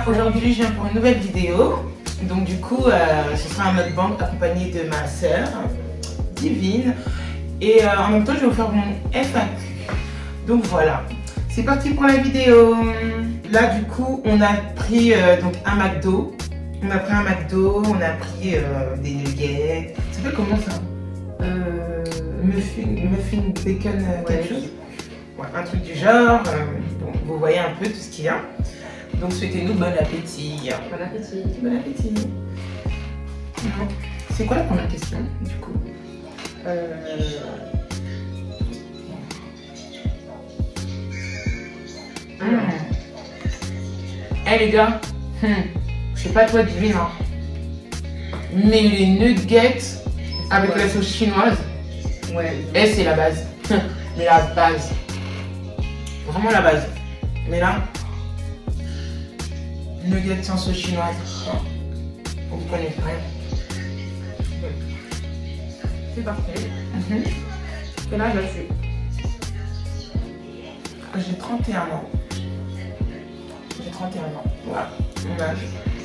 aujourd'hui je viens pour une nouvelle vidéo. Donc du coup, ce sera un mukbang accompagné de ma sœur, Divine. Et en même temps, je vais vous faire mon FAQ. Donc voilà, c'est parti pour la vidéo. Là du coup, on a pris donc un McDo. On a pris un McDo, on a pris des nuggets. Ça s'appelle comment ça? Muffin bacon quelque chose. Ouais, un truc du genre. Bon, vous voyez un peu tout ce qu'il y a. Donc souhaitez-nous bon appétit. Bon appétit. Bon appétit. C'est quoi la première question du coup? Eh les gars, je sais pas toi Divine, hein, mais les nuggets avec la sauce chinoise, ouais, c'est la base. Mais la base, vraiment la base. Mais là, nuggets sans sauce chinoise, vous connaissez rien. c'est parfait. Quel âge as-tu? J'ai 31 ans. J'ai 31 ans. Voilà, mon âge.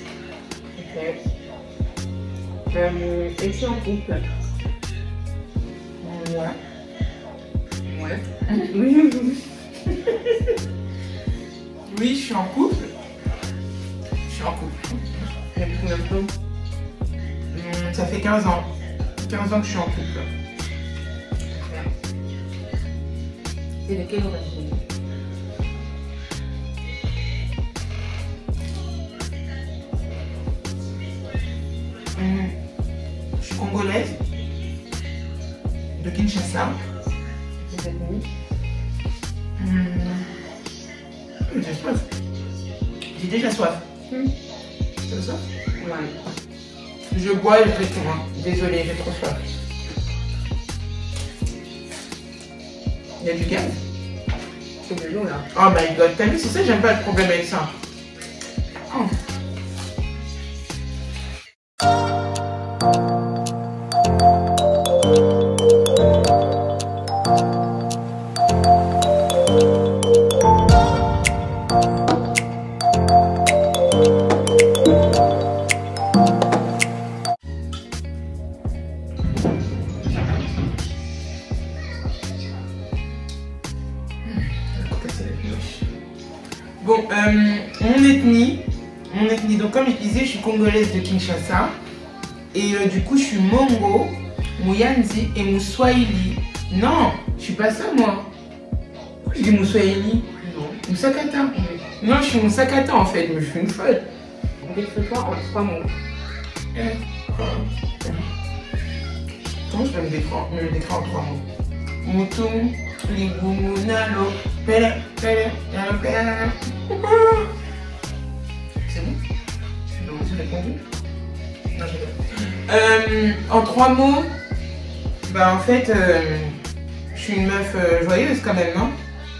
Ok. Es-tu en couple? Ouais. Ouais. Oui, je suis en couple. Je suis en couple. Depuis combien de temps? Ça fait 15 ans. 15 ans que je suis en couple. C'est de quelle origine? Je suis congolaise. De Kinshasa. Vous êtes nés? J'ai soif. J'ai déjà soif. C'est ça? Ouais. Je bois et je fais tout. Hein. Désolée, j'ai trop soif. Il y a du gaz? C'est de l'eau là. Oh my god, t'as vu, c'est ça, j'aime pas le problème avec ça. Oh. Bon, mon ethnie, donc comme je disais, je suis congolaise de Kinshasa. Et du coup, je suis Mongo, Muyanzi et Muswahili. Non, je suis pas ça moi. Pourquoi je dis Muswahili? Non. Musakata. Non, je suis Musakata en fait, mais je suis une folle. Décris-toi en 3 mots. Comment je peux me décrire en 3 mots? Moutoum, Ligumunalo, Pele, Pele, Pele. C'est bon? Non, j'ai répondu. Non, j'ai pas. En 3 mots, bah en fait, je suis une meuf joyeuse quand même, non?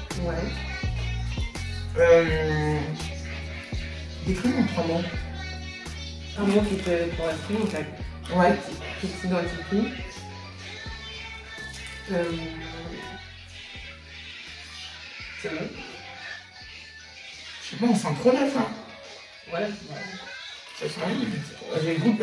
Ouais. Décris-moi en 3 mots. Un mot qui te correspond en fait. Ouais. Qui t'identifie. C'est bon. Je sais pas, on sent trop la faim. Ouais. Ça sent rien. J'ai le goût de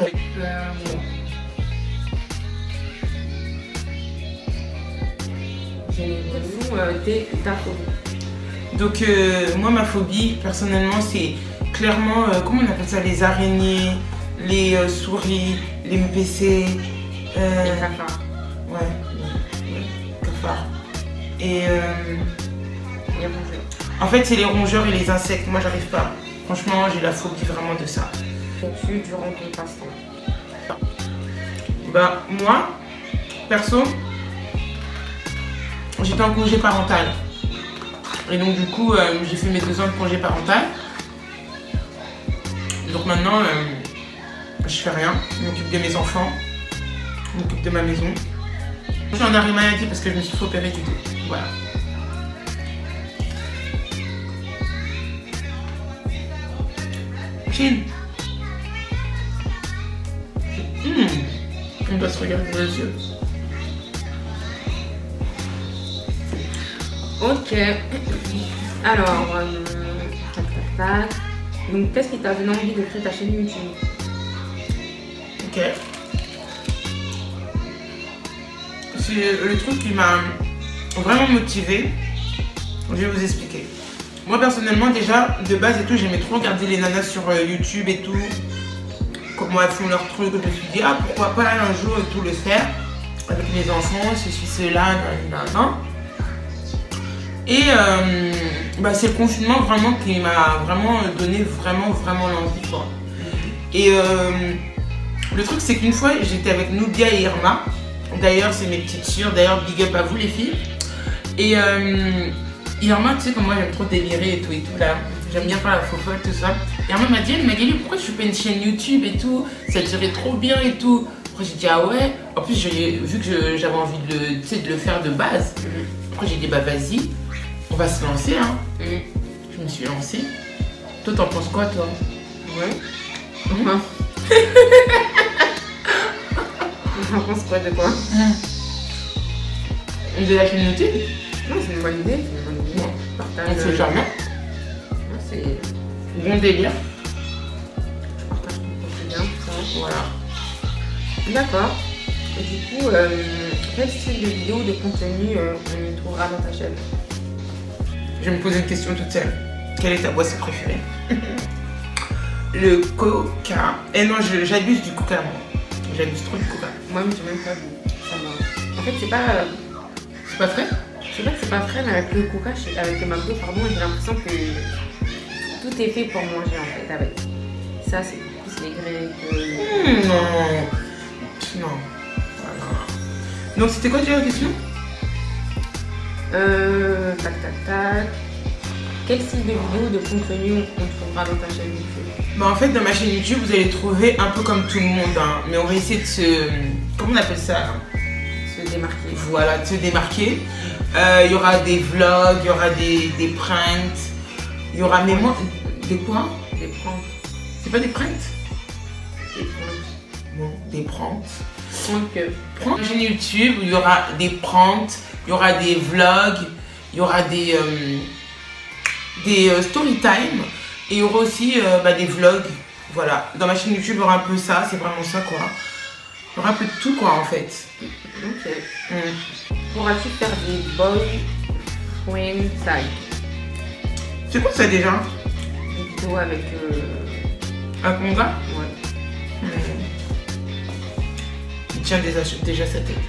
J'ai ta phobie. Donc moi ma phobie personnellement c'est clairement comment on appelle ça, les araignées, les souris, les MPC, Les cafards. ouais, cafards. Et Les rongeurs. en fait c'est les rongeurs et les insectes, moi j'arrive pas. Franchement j'ai la phobie vraiment de ça. Fais-tu durant ton passe-temps? Bah moi, perso, j'étais en congé parental. Et donc du coup, j'ai fait mes 2 ans de congé parental. Donc maintenant, je fais rien. Je m'occupe de mes enfants. Je m'occupe de ma maison. Je suis en arrêt maladie parce que je me suis fait opérer du dos. Voilà. Chill. On doit se regarder dans les yeux. Ok. Alors, tac tac tac. Donc, qu'est-ce qui t'a donné envie de créer ta chaîne YouTube? Ok. C'est le truc qui m'a vraiment motivée. Je vais vous expliquer. Moi personnellement déjà, de base et tout, j'aimais trop regarder les nanas sur YouTube et tout. Comment elles font leurs trucs. Je me suis dit, ah pourquoi pas un jour et tout le faire. Avec mes enfants, ceci, cela, nan. Et c'est le confinement vraiment qui m'a vraiment donné vraiment l'envie quoi. Et le truc c'est qu'une fois j'étais avec Nubia et Irma. D'ailleurs c'est mes petites sœurs, d'ailleurs big up à vous les filles. Et Irma, tu sais comme moi j'aime trop délirer et tout là. J'aime bien faire la fofolle tout ça. Irma m'a dit, Magali pourquoi tu fais une chaîne YouTube et tout, ça tirait trop bien et tout. Après j'ai dit ah ouais. En plus vu que j'avais envie de le faire de base. Après j'ai dit bah vas-y, on va se lancer hein. Je me suis lancée. Toi t'en penses quoi toi? Ouais. J'en pense quoi de quoi? De la chaîne YouTube? Non, c'est une bonne idée. On sait jamais. C'est bon délire. Je partage ton quotidien, tout ça. Voilà. D'accord. Et du coup, quel style de vidéo, de contenu on y trouvera dans ta chaîne? Je vais me poser une question toute seule. Quelle est ta boisson préférée? Le coca. Eh non, j'abuse du coca moi. J'abuse trop du coca. Moi-même, j'ai même pas vu. Ça va. En fait, c'est pas. C'est pas frais? Je sais pas que c'est pas frais, mais avec le coca, avec le McDo, pardon, j'ai l'impression que tout est fait pour manger en fait avec. Ça, c'est plus les grecs. Non. Non. Voilà. Donc, c'était quoi déjà la question? Tac. Quel style de vidéo, de contenu on trouvera dans ta chaîne YouTube? En fait, dans ma chaîne YouTube, vous allez trouver un peu comme tout le monde. Hein. Mais on va essayer de se... Comment on appelle ça? Se démarquer. Voilà, de se démarquer. Il y aura des vlogs, il y aura des pranks. Il y aura même moi... Des quoi? Des pranks. C'est pas des pranks? Des pranks. Bon, des pranks. Pranks. Chaîne YouTube, il y aura des pranks, il y aura des vlogs, il y aura des story time et il y aura aussi des vlogs. Voilà, dans ma chaîne YouTube, il y aura un peu ça, c'est vraiment ça quoi. Il y aura un peu de tout quoi en fait. Ok. Pourras-tu faire des boyfriend tag? C'est quoi ça déjà? Des vidéos avec un mon gars? Ouais. Il tient déjà sa tête.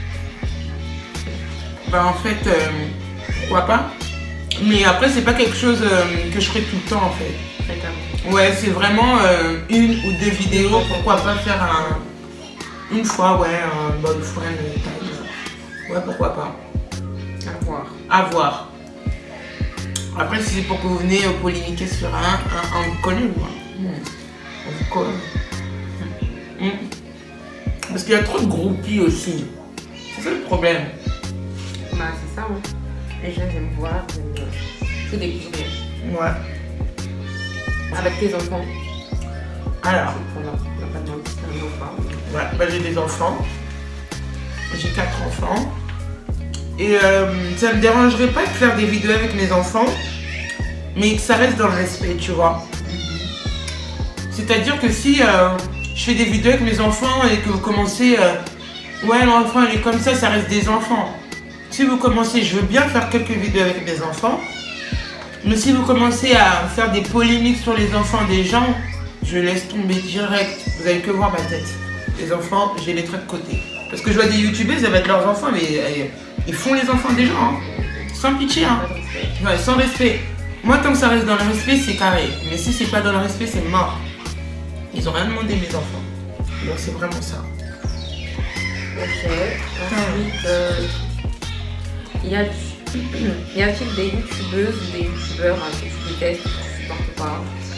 En fait, pourquoi pas? Mais après, c'est pas quelque chose que je ferai tout le temps en fait. Fréquemment. Ouais, c'est vraiment une ou deux vidéos. Pourquoi pas faire une fois, ouais, un boyfriend tag. Ouais, pourquoi pas? À voir. À voir. Après, si c'est pour que vous venez polémiquer sur un vous connaît, moi. On vous colle. Parce qu'il y a trop de groupies aussi. C'est ça le problème. Bah, c'est ça, hein. Les gens aiment voir, aiment tout découvrir. Ouais. Avec tes enfants. Alors. On n'a pas demandé si t'as un enfant. Ouais, j'ai des enfants. J'ai 4 enfants. Et ça me dérangerait pas de faire des vidéos avec mes enfants, mais que ça reste dans le respect, tu vois. C'est-à-dire que si je fais des vidéos avec mes enfants et que vous commencez, ouais, l'enfant il est comme ça reste des enfants. Si vous commencez, je veux bien faire quelques vidéos avec mes enfants, mais si vous commencez à faire des polémiques sur les enfants des gens, je laisse tomber direct. Vous avez que voir ma tête. Les enfants, je les traite de côté. Parce que je vois des youtubeuses avec leurs enfants, mais ils font les enfants des gens, hein. Sans pitié, hein. Ouais, sans respect. Moi, tant que ça reste dans le respect, c'est carré. Mais si c'est pas dans le respect, c'est mort. Ils ont rien demandé, mes enfants. Donc c'est vraiment ça. Ok. Ensuite, y a-t-il des youtubeuses ou des youtubeurs que tu détestes, que tu supportes pas?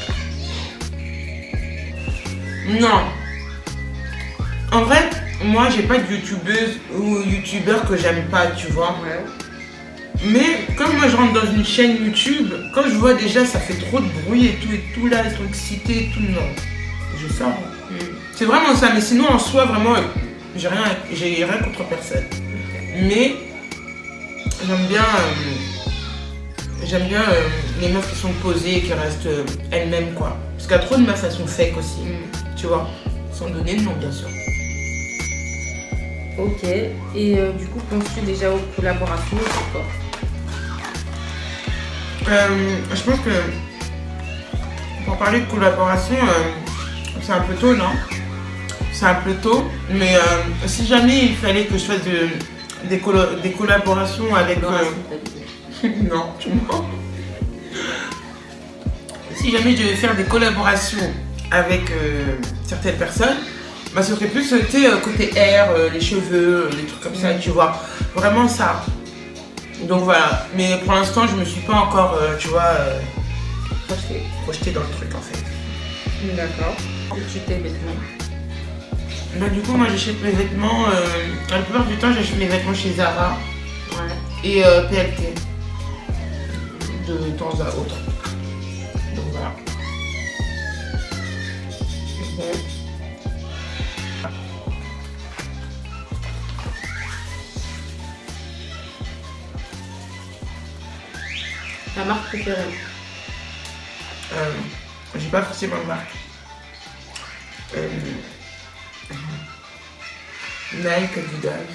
Non. En vrai, moi, j'ai pas de youtubeuse ou youtubeur que j'aime pas, tu vois. Ouais. Mais comme moi, je rentre dans une chaîne YouTube, quand je vois déjà ça fait trop de bruit et tout là, ils sont excités et tout, non. Je sors. C'est vraiment ça. Mais sinon, en soi, vraiment, j'ai rien contre personne. Mais j'aime bien les meufs qui sont posées et qui restent elles-mêmes, quoi. Parce qu'il y a trop de meufs, elles sont fake aussi. Tu vois, sans donner de nom, bien sûr. Ok. Et du coup, penses-tu déjà aux collaborations ou pas? Je pense que pour parler de collaboration, c'est un peu tôt, non? C'est un peu tôt, mais si jamais il fallait que je fasse des collaborations avec... non, tu mens. Si jamais je devais faire des collaborations avec certaines personnes, bah, ce serait plus côté hair, les cheveux, les trucs comme ça, tu vois. Vraiment ça. Donc voilà. Mais pour l'instant, je me suis pas encore, tu vois, projetée dans le truc en fait. D'accord. Tu tes vêtements? Bah, du coup, moi j'achète mes vêtements, la plupart du temps, j'achète mes vêtements chez Zara et PLT de temps à autre. Donc voilà. Ta marque préférée? J'ai pas forcément de marque. Nike, Adidas.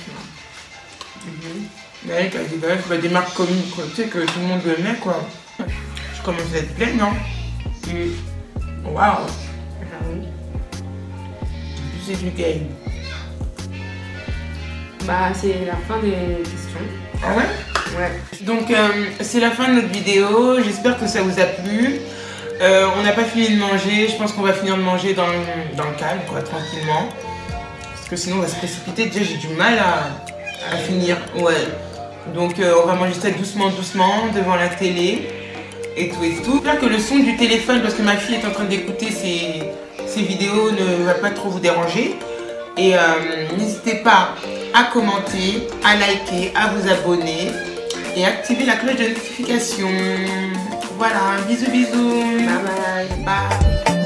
Nike, Adidas, bah, des marques communes, quoi, tu sais, que tout le monde met, quoi. Je commence à être pleine, non? Waouh! Ah oui. C'est du game. Bah, c'est la fin des questions. Ah ouais? Ouais. Donc, c'est la fin de notre vidéo. J'espère que ça vous a plu. On n'a pas fini de manger. Je pense qu'on va finir de manger dans le calme, quoi, tranquillement. Parce que sinon, on va se précipiter. Déjà, j'ai du mal à finir. Ouais. Donc, on va manger ça doucement, doucement, devant la télé. Et tout et tout. J'espère que le son du téléphone, parce que ma fille est en train d'écouter ces vidéos, ne va pas trop vous déranger. Et n'hésitez pas à commenter, à liker, à vous abonner et activer la cloche de notification. Voilà, bisous bisous. Bye bye. Bye.